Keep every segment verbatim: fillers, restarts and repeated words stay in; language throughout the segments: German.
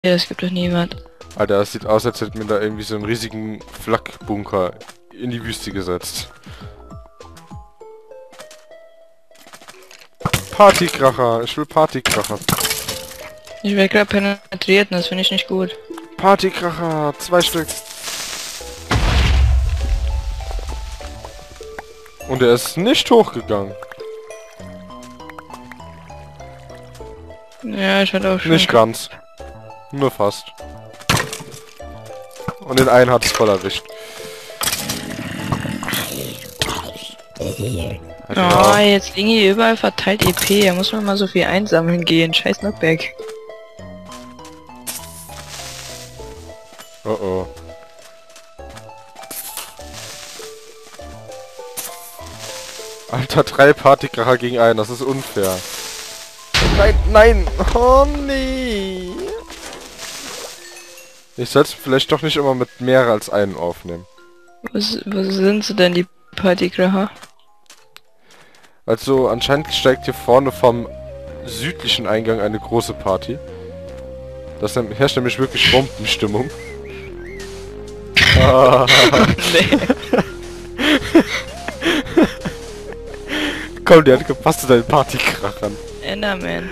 es gibt doch niemand. Alter, das sieht aus, als hätte mir da irgendwie so einen riesigen Flakbunker in die Wüste gesetzt. Partykracher, ich will Partykracher. Ich werde gerade penetriert und das finde ich nicht gut. Partykracher, zwei Stück. Und er ist nicht hochgegangen. Ja, ich hatte auch schon... Nicht ganz. Nur fast. Und den einen hat es voll erwischt. Oh, jetzt liegen hier überall verteilt E P. Da muss man mal so viel einsammeln gehen. Scheiß Knockback. Oh oh. Alter, drei Partykracher gegen einen, das ist unfair. Nein, nein! Oh nee! Ich sollte vielleicht doch nicht immer mit mehr als einen aufnehmen. Wo, wo sind sie denn, die Partykracher? Also anscheinend steigt hier vorne vom südlichen Eingang eine große Party. Das herrscht nämlich wirklich Bombenstimmung. Ah. Nee. Komm, der hat gepasst zu deinen Partykrachern. Enderman.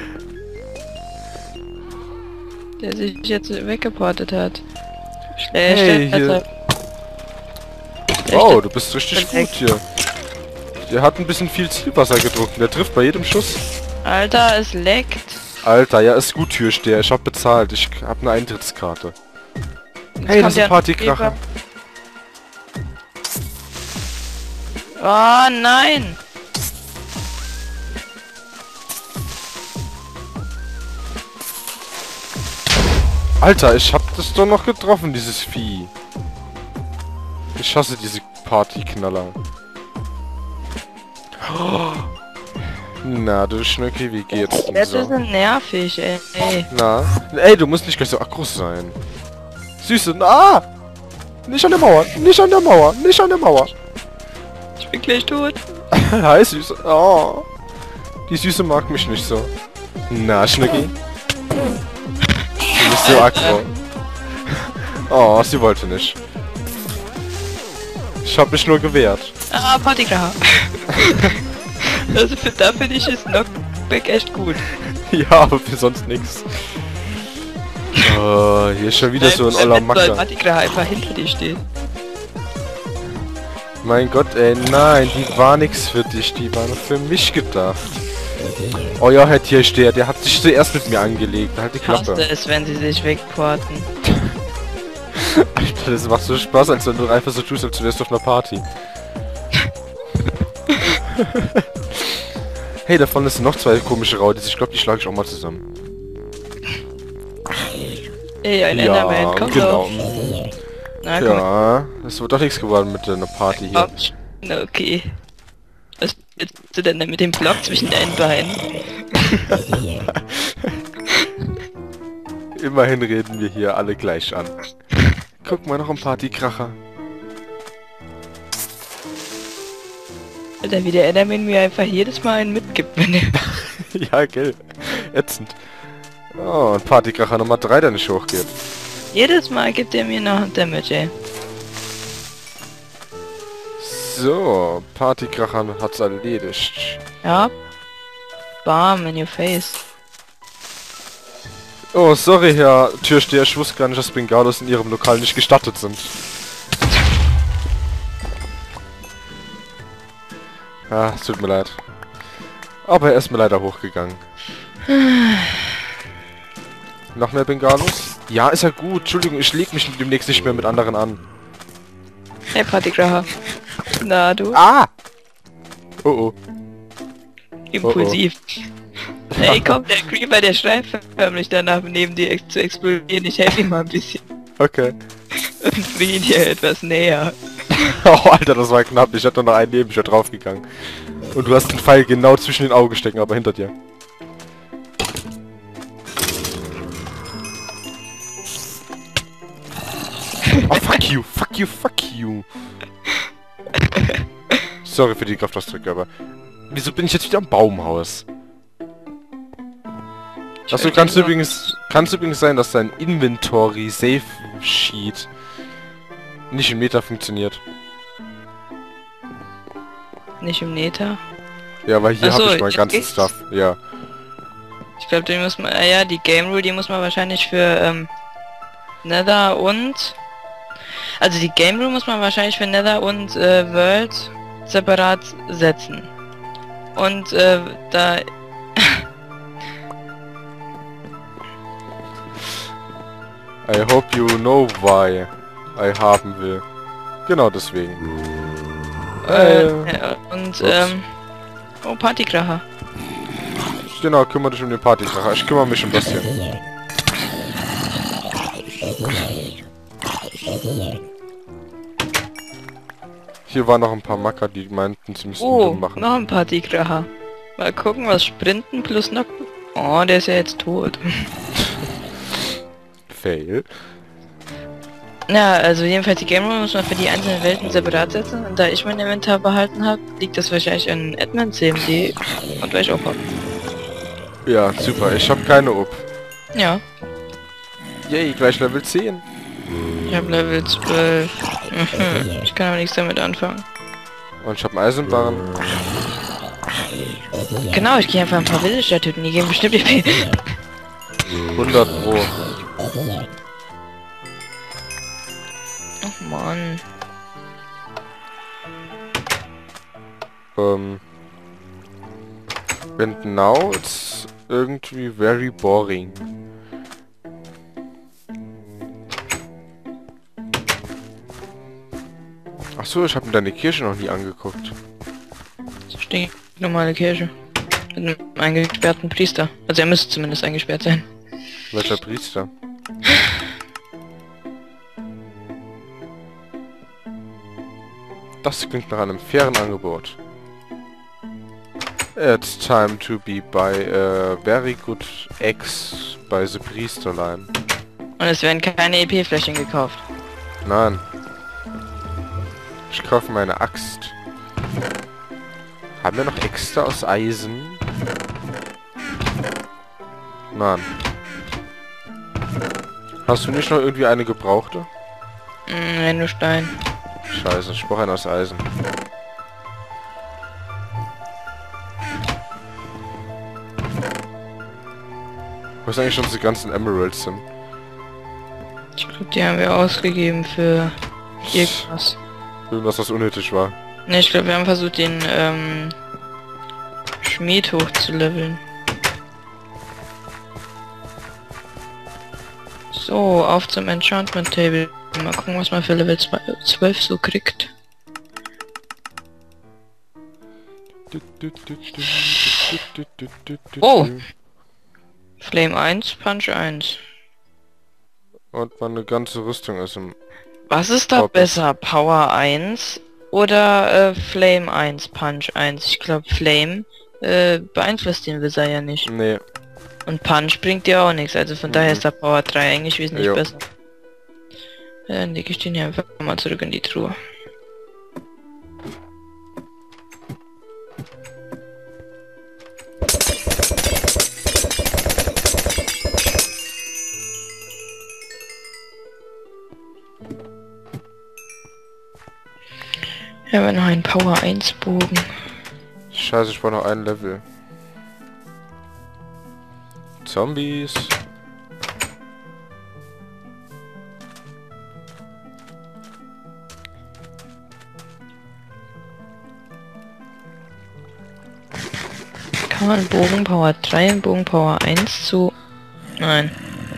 Der sich jetzt weggeportet hat. Schnell, Hey, schnell, hier. also- Oh, du bist richtig gut Perfekt. hier. Der hat ein bisschen viel Zielwasser gedruckt. Der trifft bei jedem Schuss. Alter, es leckt. Alter, ja, ist gut, Türsteher. Ich hab bezahlt. Ich hab eine Eintrittskarte. Jetzt Hey, das kommt ist ein ja Partykracher. Oh nein! Alter, ich hab das doch noch getroffen, dieses Vieh. Ich hasse diese Partyknaller. Oh. Na, du Schnöcki, wie geht's denn Das so? ist nervig, ey. ey. Na? Ey, du musst nicht gleich so aggro sein. Süße, na! Nicht an der Mauer, nicht an der Mauer, nicht an der Mauer. Ich bin gleich tot. Hi, Süße. Oh. Die Süße mag mich nicht so. Na, Schnöcki? Du bist so aggro. Oh, sie wollte nicht. Ich hab mich nur gewehrt. Ah, Partykracher. Also für da finde ich ist Knockback echt gut. Ja, aber für sonst nichts. Oh, hier ist schon wieder so ein oller Wenn Macker. Partykracher einfach hinter dir steht. Mein Gott, ey, nein, die war nix für dich, die war nur für mich gedacht. Euer Herr Tiersteher, der hat sich zuerst mit mir angelegt, halt die Ich hasse Klappe. es, wenn sie sich wegporten. Alter, das macht so Spaß, als wenn du einfach so tust, als wärst du auf einer Party. Hey, davon ist noch zwei komische Raudis, ich glaube, die schlage ich auch mal zusammen. Ey, ein Ja, Enderman, komm genau. doch. Na komm. Ja, es wird doch nichts geworden mit einer Party hier. Autsch. Na, okay. Was willst du denn mit dem Block zwischen deinen Beinen? Immerhin reden wir hier alle gleich an. Guck mal, noch ein Partykracher. Alter, wie der Enderman mir einfach jedes Mal einen mitgibt, wenn er... Ja, gell. Ätzend. Oh, und Partykracher Nummer drei, der nicht hochgeht. Jedes Mal gibt er mir noch Damage, ey. So, Partykracher hat's erledigt. Ja. Bam, in your face. Oh, sorry, Herr Türsteher, ich wusste gar nicht, dass Bengalos in Ihrem Lokal nicht gestattet sind. Ah, es tut mir leid. Aber er ist mir leider hochgegangen. Noch mehr Bengalos? Ja, ist ja gut. Entschuldigung, ich leg mich demnächst nicht mehr mit anderen an. Hey, Partykracher. Na, du? Ah! Oh oh. Impulsiv. Ey, komm, der Creeper, der schreit förmlich danach, neben dir ex zu explodieren. Ich helfe ihm mal ein bisschen. Okay. Und bring ihn hier etwas näher. Oh, Alter, das war knapp. Ich hatte noch einen neben, ich wäre draufgegangen. Und du hast den Pfeil genau zwischen den Augen stecken, aber hinter dir. Oh, fuck you, fuck you, fuck you. Sorry für die Kraftausdrücke, aber... Wieso bin ich jetzt wieder am Baumhaus? Achso, du kannst übrigens Kann es übrigens sein, dass dein Inventory Save Sheet nicht im Meta funktioniert. Nicht im Nether. Ja, weil hier Ach so, habe ich mein jetzt ganzes geht's. Stuff. Ja. Ich glaube, die muss man, äh, ja, die Game Rule, die muss man wahrscheinlich für ähm, Nether und, also die Game Rule muss man wahrscheinlich für Nether und äh, World separat setzen. Und äh, da, I hope you know why I haben will. Genau deswegen. äh, Äh, ja, und ups. ähm, oh, Partykracher. Genau, kümmere dich um den Partykracher. Ich kümmere mich um das hier. Hier waren noch ein paar Macker, die meinten, sie müssten Oh, Sinn machen. noch ein Partykracher. Mal gucken, was Sprinten plus noch... Oh, der ist ja jetzt tot. Fail. Na, also jedenfalls die Game Room muss man für die einzelnen Welten separat setzen. Und da ich mein Inventar behalten habe, liegt das wahrscheinlich an Edmund C M D und weil ich auch hab. Ja, super. Ich habe keine U P. Ja, Yay, gleich Level zehn. ich habe Level zwölf. Mhm. Ich kann aber nichts damit anfangen. Und ich habe einen Eisenbarren. Genau, ich gehe einfach ein paar Villager töten, die geben bestimmt E P. hundert Pro. Ach man. Ähm. And now it's irgendwie very boring. Ach so, ich habe mir deine Kirche noch nie angeguckt. Steht normale Kirche. Mit einem eingesperrten Priester. Also er müsste zumindest eingesperrt sein. Welcher Priester? Das klingt nach einem fairen Angebot. It's time to be buy a very good eggs by the Priesterlein. Und es werden keine E P-Fläschchen gekauft. Nein. Ich kaufe meine Axt. Haben wir noch Äxte aus Eisen? Nein. Hast du nicht noch irgendwie eine gebrauchte? Mm, nein, nur Stein. Scheiße, ich brauche eine aus Eisen. Wo ist eigentlich unsere ganzen Emeralds hin? Ich glaube, die haben wir ausgegeben für irgendwas. Irgendwas, was unnötig war. Ne, ich glaube, wir haben versucht, den ähm, Schmied hoch zu leveln. So, auf zum Enchantment Table. Mal gucken, was man für Level zwölf so kriegt. Oh! Flame eins, Punch eins. Und meine ganze Rüstung ist im... Was ist da Top. besser? Power eins oder äh, Flame eins, Punch eins? Ich glaube Flame äh, beeinflusst den Wizard ja nicht. Nee. Und Punch bringt dir auch nichts, also von Mhm. daher ist der Power drei eigentlich wesentlich Jo. besser. Ja, dann lege ich den hier einfach mal zurück in die Truhe. Ja, aber noch ein Power eins Bogen. Scheiße, ich brauche noch ein Level. Zombies. Kann man Bogen Power drei und Bogen Power eins zu... Nein.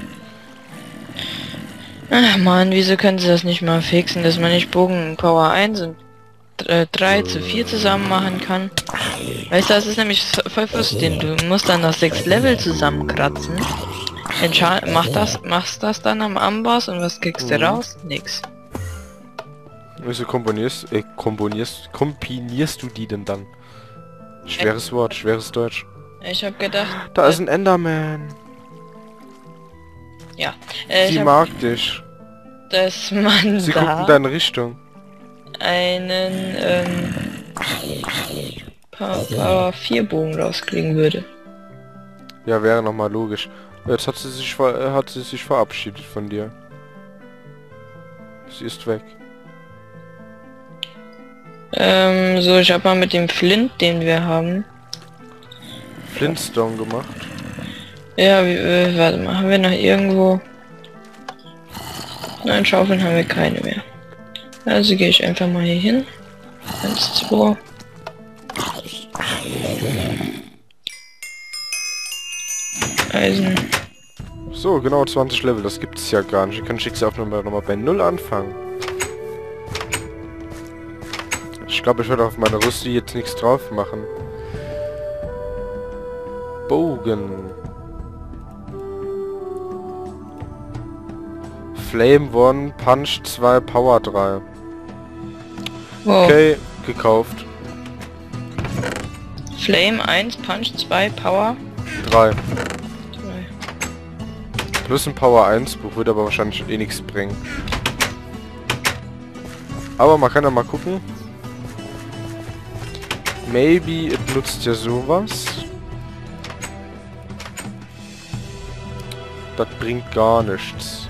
Ach man, wieso können sie das nicht mal fixen, dass man nicht Bogen Power eins und drei zu vier zusammen machen kann? Weißt du, das ist nämlich voll frustrierend. Du musst dann noch sechs Level zusammenkratzen. Entscha mach das, machst das dann am Amboss und was kriegst du Mhm. raus? Nix. Wieso komponierst, äh, komponierst, kombinierst du die denn dann? Schweres Wort, schweres Deutsch. Ich hab gedacht... Da ist ein Enderman. Ja. Äh, ich Sie hab, mag dich. dass man Sie guckt in da deine Richtung. einen ähm, Power vier Bogen rauskriegen würde. Ja, wäre nochmal logisch. Jetzt hat sie sich ver äh, hat sie sich verabschiedet von dir. Sie ist weg. Ähm, so, ich habe mal mit dem Flint, den wir haben. Flintstone gemacht. Ja, wie, äh, warte mal, haben wir noch irgendwo... Nein, Schaufeln haben wir keine mehr. Also gehe ich einfach mal hier hin. Eins, zwei. Eisen. So, genau zwanzig Level, das gibt es ja gar nicht. Wir können Schicksalaufnahme nochmal bei null anfangen. Ich glaube, ich werde auf meine Rüste jetzt nichts drauf machen. Bogen. Flame eins, Punch zwei, Power drei. Wow. Okay, gekauft. Flame eins, Punch zwei, Power drei. drei. Plus ein Power eins Buch wird aber wahrscheinlich eh nichts bringen. Aber man kann ja mal gucken. Maybe it nutzt ja sowas. Das bringt gar nichts.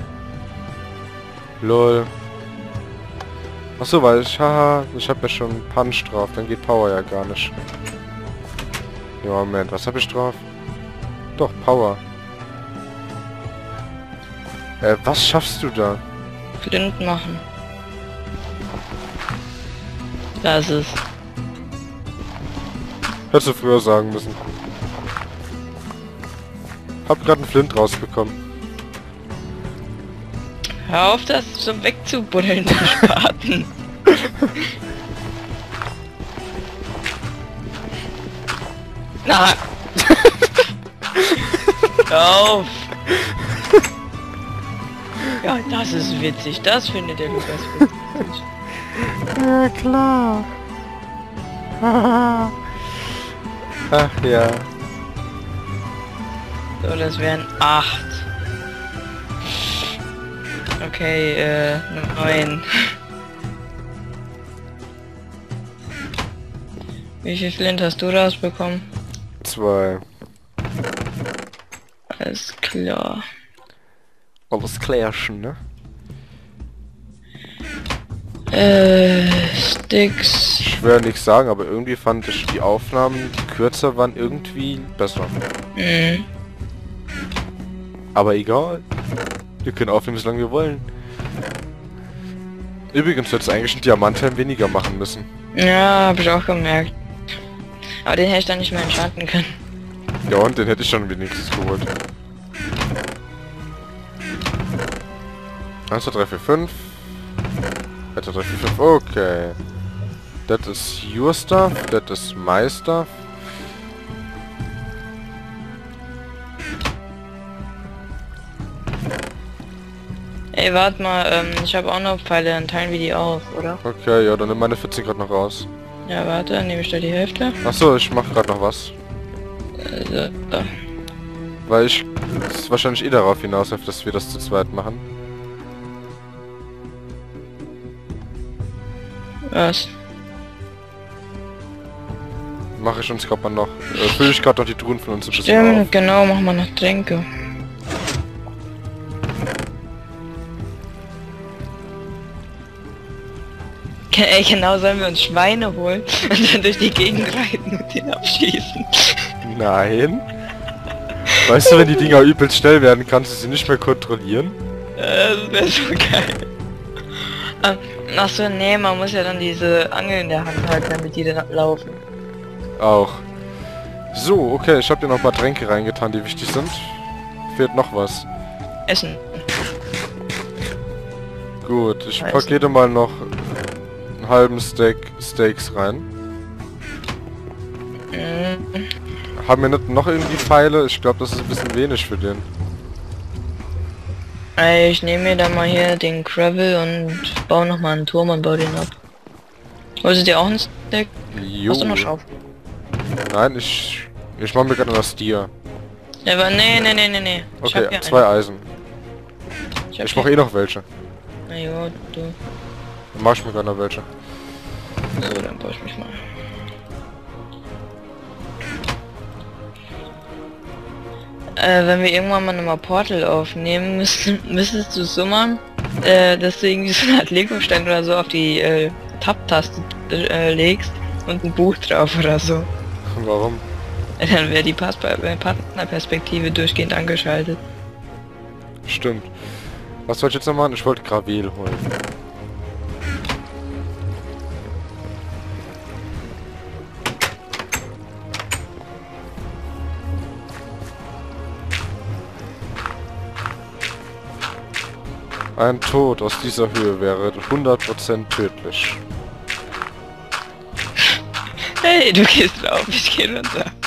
Lol. Achso, weil ich, haha, ich habe ja schon Punch drauf, dann geht Power ja gar nicht. Ja, Moment, was habe ich drauf? Doch, Power. Äh, was schaffst du da? Flint machen. Das ist. Hättest du früher sagen müssen. Hab gerade einen Flint rausbekommen. Hör auf, das so wegzubuddeln, den Spaten. Na! Hör auf! Ja, das ist witzig. Das findet der Lukas witzig. Ja, klar. Ach ja. So, das wären acht. Okay, äh, neun. Wie viel Flint hast du rausbekommen? Zwei. Alles klar. Alles klärchen, ne? Äh, Sticks. Ich will ja nichts sagen, aber irgendwie fand ich die Aufnahmen, die kürzer waren, irgendwie besser. Mhm. Aber egal. Wir können aufnehmen, solange wir wollen. Übrigens hätte es eigentlich einen Diamanthelm weniger machen müssen. Ja, hab ich auch gemerkt. Aber den hätte ich dann nicht mehr entschalten können. Ja, und den hätte ich schon wenigstens geholt. eins, zwei, drei, vier, fünf. eins, zwei, drei, vier, fünf. Okay. Das ist your stuff. Das ist my stuff. Ey, warte mal, ähm, ich habe auch noch Pfeile, dann teilen wir die auf, oder? Okay, ja, dann nimm meine vierzehn Grad noch raus. Ja, warte, dann nehme ich da die Hälfte. Achso, ich mach gerade noch was. Also, da. Weil ich es wahrscheinlich eh darauf hinaus, dass wir das zu zweit machen. Was? Mache ich uns gerade mal noch. Äh, fülle ich gerade noch die Truhen von uns ein bisschen Stimmt, auf. genau, machen wir noch Tränke. Ge- Ey, genau, sollen wir uns Schweine holen und dann durch die Gegend reiten und den abschießen. Nein. Weißt du, wenn die Dinger übelst schnell werden, kannst du sie nicht mehr kontrollieren? Äh, Das wäre so geil. Ah, ach so, nee, man muss ja dann diese Angel in der Hand halten, damit die dann laufen. Auch. So, okay, ich habe dir noch ein paar Tränke reingetan, die wichtig sind. Fehlt noch was. Essen. Gut, ich Heißen. pakete mal noch einen halben Steak Steaks rein. Mhm. Haben wir nicht noch irgendwie Pfeile? Ich glaube, das ist ein bisschen wenig für den. Ey, ich nehme mir dann mal hier den Gravel und baue noch mal einen Turm und baue den ab. Wolltest du dir auch einen Stack? Jo. Hast du noch Schaufel? Nein, ich... Ich mache mir gerade das Stier. Ja, aber nee, nee, nee, nee, nee. Ich hab Okay, hier zwei einen. Eisen. hab Ich mache hier- eh noch welche. Na jo, du. Dann mach ich mir gerade noch welche. So, dann baue ich mich mal. Äh, wenn wir irgendwann mal nochmal Portal aufnehmen, müsst, müsstest du so machen, äh, dass du irgendwie so eine Art Lego-Stein oder so auf die äh, Tab-Taste äh, legst und ein Buch drauf oder so. Warum? Dann wäre die Pass äh, Partnerperspektive durchgehend angeschaltet. Stimmt. Was wollte ich jetzt noch machen? Ich wollte Gravel holen. Ein Tod aus dieser Höhe wäre hundert Prozent tödlich. Hey, du gehst drauf, ich geh runter.